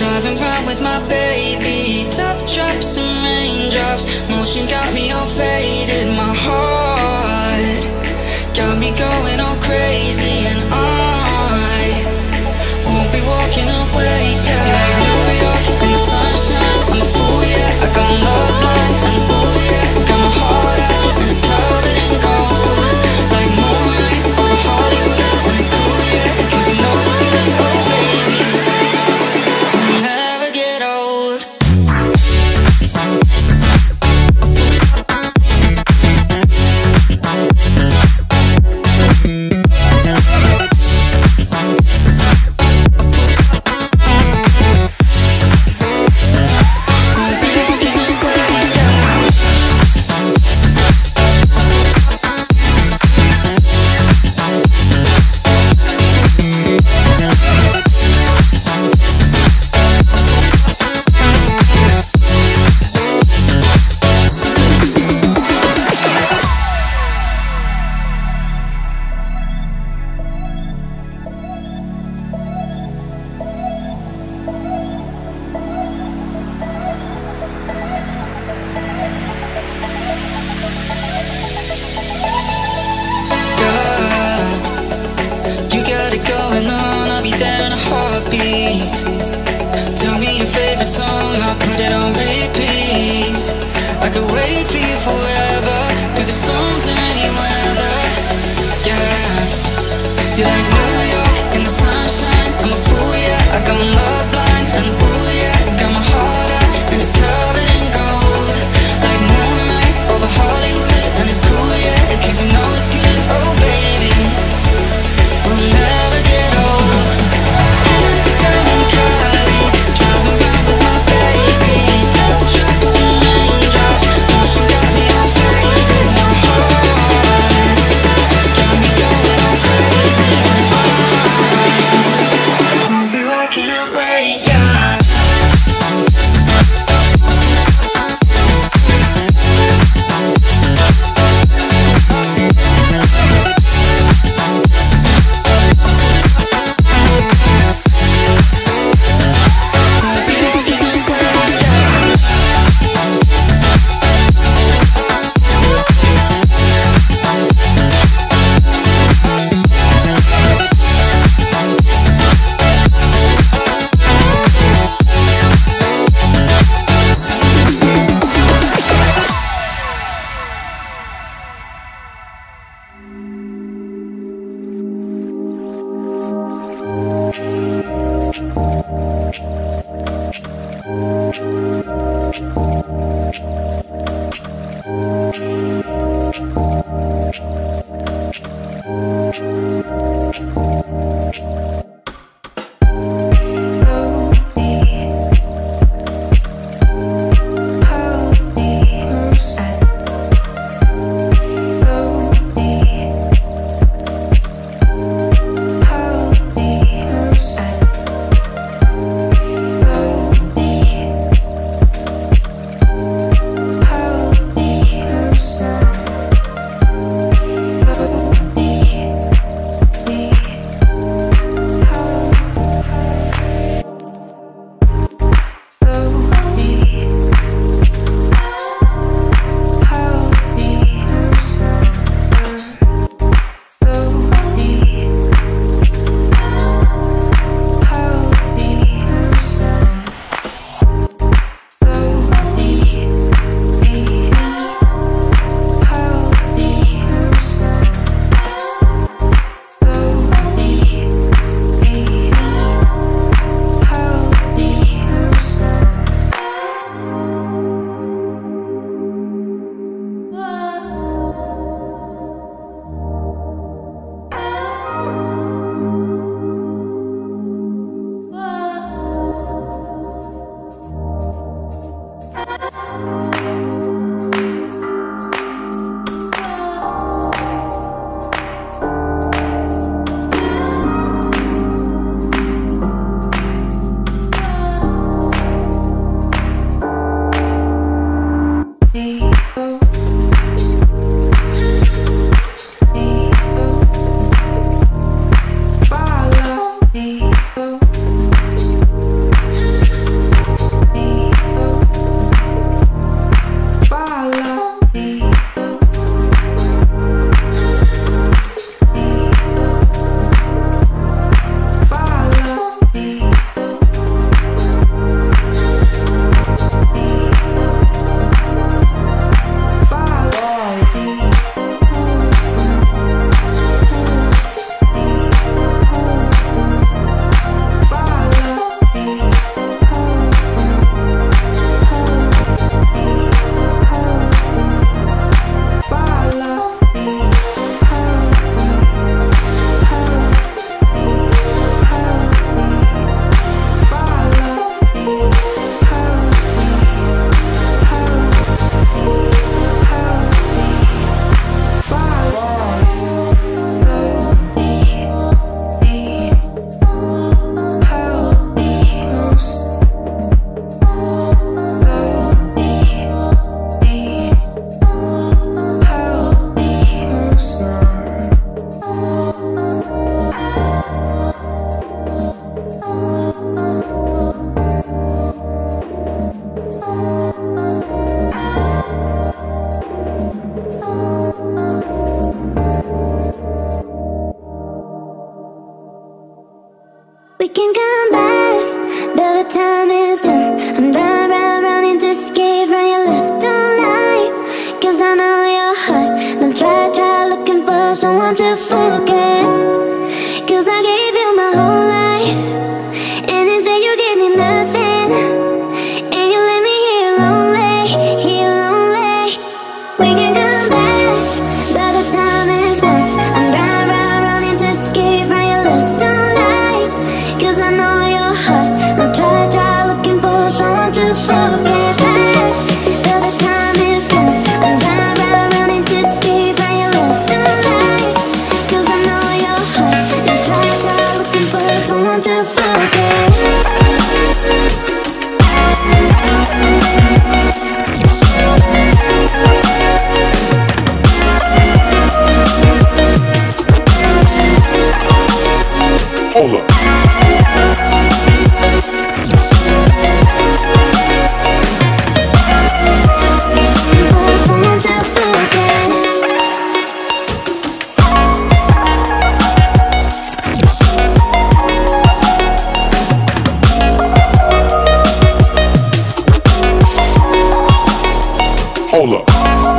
Driving round with my baby, top drops and raindrops. Motion got me all faded, my heart got me going all crazy, and I won't be walking away, yeah. Like New York in the sunshine, I'm a fool, yeah. I got my love blind, and ooh, yeah. Got my heart out, and it's covered in gold. Like moonlight over Hollywood, and it's cool, yeah. Cause you know it's good, oh baby. We'll never get old. Tell me your favorite song, I'll put it on repeat. I could wait for you forever, through the storms or any weather. Yeah, you're like New York in the sunshine, I'm a fool, yeah. I got my love blind, and ooh, yeah. Got my heart out, and it's covered in gold. Like moonlight over Hollywood, and it's cool, yeah. Cause you know it's good, oh baby. We'll never get old. can come back, but the time is gone. I'm running to escape from your left, don't lie, 'cause I know your heart. Don't try looking for someone to forget, 'cause I gave you my whole life, and instead you gave me nothing, and you left me here lonely, here lonely. We can come back, but the time is gone. I'm running to escape from your left, don't lie, 'cause I know your heart. Don't try looking for someone to forget, but the time is gone. I'm running to escape from your left, don't lie, 'cause I know your heart. Don't try looking for someone to forget. Hold up. Hold up.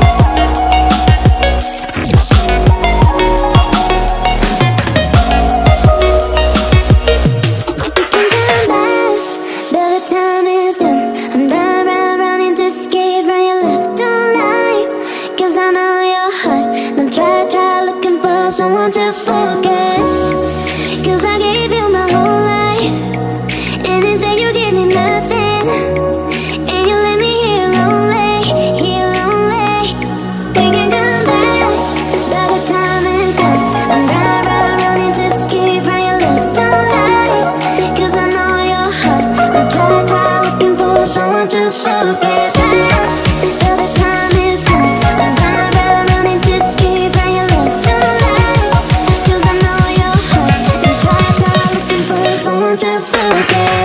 Someone to forget, 'cause I gave you my whole life, and instead you gave me nothing, and you left me here lonely, here lonely. We can come back, but the time is gone. I'm running to escape from your left, don't lie, 'cause I know your heart. Don't try looking for someone to forget, but the time is gone. I'm running to escape from your left, don't lie, 'cause I know your heart. Don't try looking for someone to forget.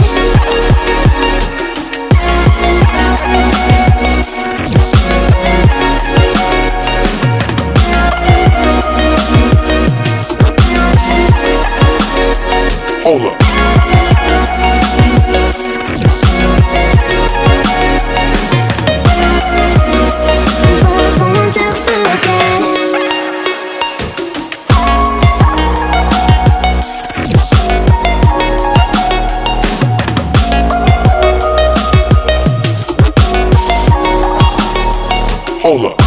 Hold up. Someone to forget. Hold up.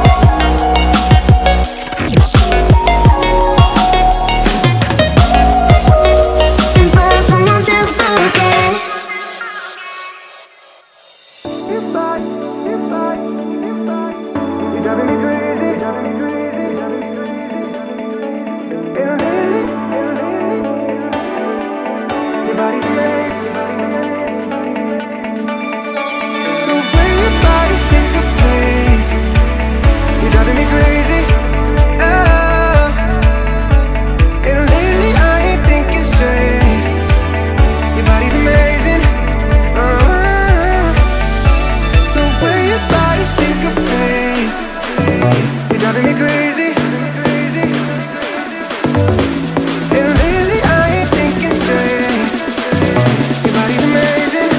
Someone to forget. You're driving me crazy, driving me crazy, driving me crazy. And lately, your body's made, your body's made, your body's made. The way your body syncopates, you're driving me crazy. Oh. And lately I ain't thinking straight. Your body's amazing. The way your body syncopates, you're driving me crazy. And lately I ain't thinking straight. Your body's amazing.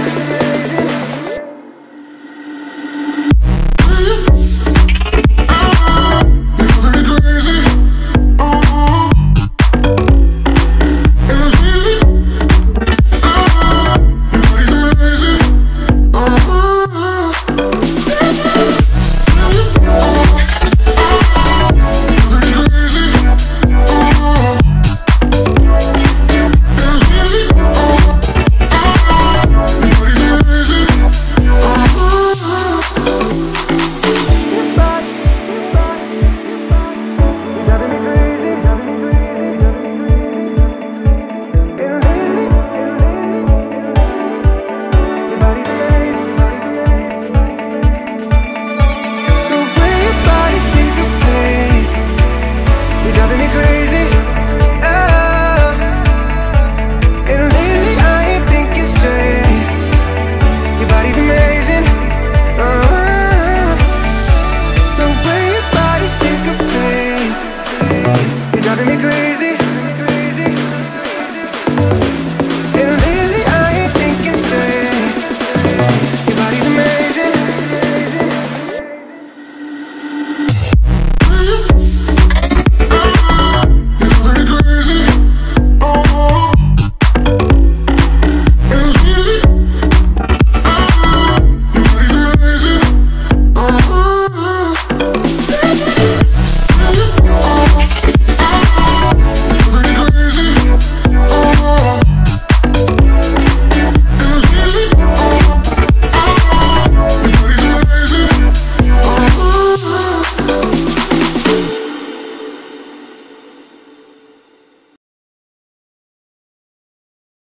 You're driving me crazy.